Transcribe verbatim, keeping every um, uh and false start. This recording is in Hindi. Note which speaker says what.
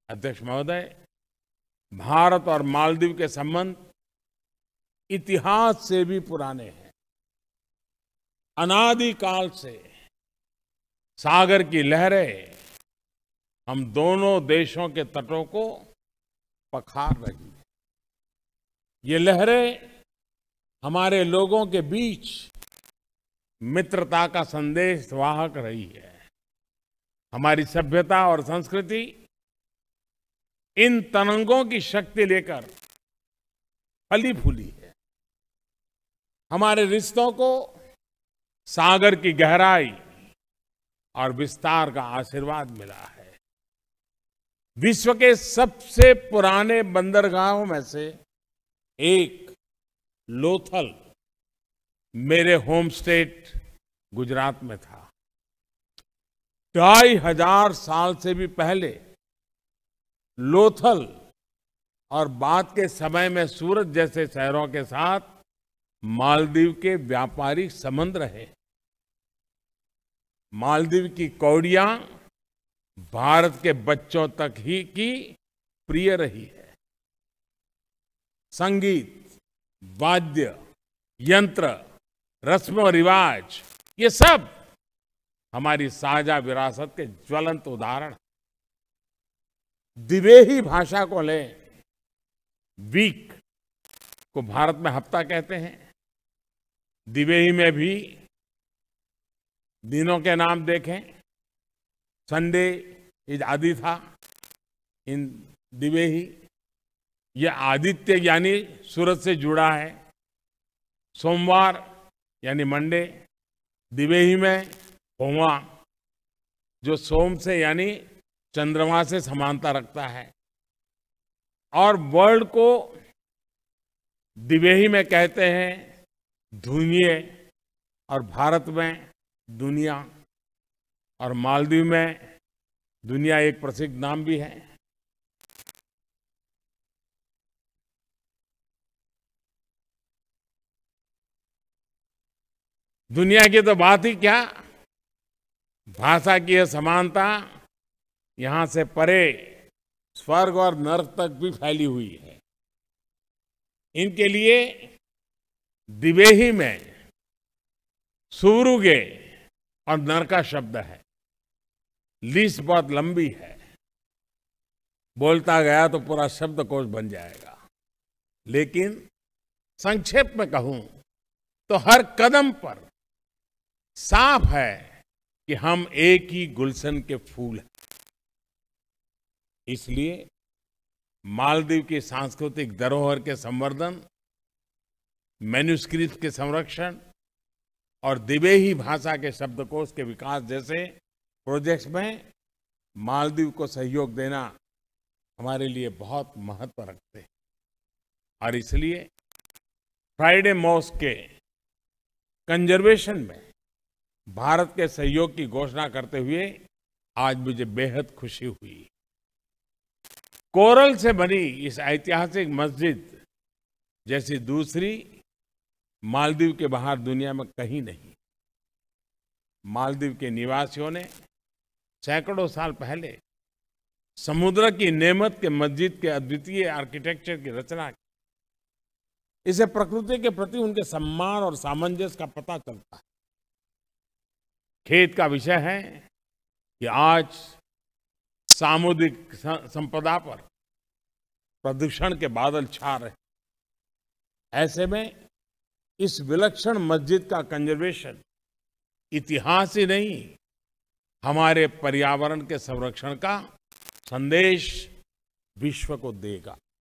Speaker 1: अध्यक्ष महोदय, भारत और मालदीव के संबंध इतिहास से भी पुराने हैं। अनादि काल से सागर की लहरें हम दोनों देशों के तटों को पखार रही हैं। ये लहरें हमारे लोगों के बीच मित्रता का संदेश वाहक रही है। हमारी सभ्यता और संस्कृति इन तरंगों की शक्ति लेकर फली फूली है। हमारे रिश्तों को सागर की गहराई और विस्तार का आशीर्वाद मिला है। विश्व के सबसे पुराने बंदरगाहों में से एक लोथल मेरे होम स्टेट गुजरात में था। ढाई हजार साल से भी पहले लोथल और बाद के समय में सूरत जैसे शहरों के साथ मालदीव के व्यापारिक संबंध रहे। मालदीव की कौड़ियां भारत के बच्चों तक ही की प्रिय रही है। संगीत, वाद्य यंत्र, रस्म रिवाज, ये सब हमारी साझा विरासत के ज्वलंत उदाहरण। दिवेही भाषा को लें, वीक को भारत में हफ्ता कहते हैं। दिवेही में भी दिनों के नाम देखें, संडे इज आदि था इन दिवेही। यह आदित्य यानी सूरज से जुड़ा है। सोमवार यानी मंडे दिवेही में होमा, जो सोम से यानी चंद्रमा से समानता रखता है। और वर्ल्ड को दिवेही में कहते हैं धुनिये, और भारत में दुनिया, और मालदीव में दुनिया एक प्रसिद्ध नाम भी है। दुनिया की तो बात ही क्या, भाषा की यह समानता यहां से परे स्वर्ग और नर्क तक भी फैली हुई है। इनके लिए दिवेही में सुवरुगे और नर का शब्द है। लिस्ट बहुत लंबी है, बोलता गया तो पूरा शब्दकोश बन जाएगा। लेकिन संक्षेप में कहूं तो हर कदम पर साफ है कि हम एक ही गुलशन के फूल हैं। इसलिए मालदीव की सांस्कृतिक धरोहर के संवर्धन, मैन्युस्क्रिप्ट के संरक्षण और दिवेही भाषा के शब्दकोश के विकास जैसे प्रोजेक्ट्स में मालदीव को सहयोग देना हमारे लिए बहुत महत्व रखते हैं। और इसलिए फ्राइडे मॉस्क के कंजर्वेशन में भारत के सहयोग की घोषणा करते हुए आज मुझे बेहद खुशी हुई। कोरल से बनी इस ऐतिहासिक मस्जिद जैसी दूसरी मालदीव के बाहर दुनिया में कहीं नहीं। मालदीव के निवासियों ने सैकड़ों साल पहले समुद्र की नेमत के मस्जिद के अद्वितीय आर्किटेक्चर की रचना की। इसे प्रकृति के प्रति उनके सम्मान और सामंजस्य का पता चलता है। खेद का विषय है कि आज सामुद्रिक संपदा पर प्रदूषण के बादल छा रहे। ऐसे में इस विलक्षण मस्जिद का कंजर्वेशन इतिहास ही नहीं, हमारे पर्यावरण के संरक्षण का संदेश विश्व को देगा।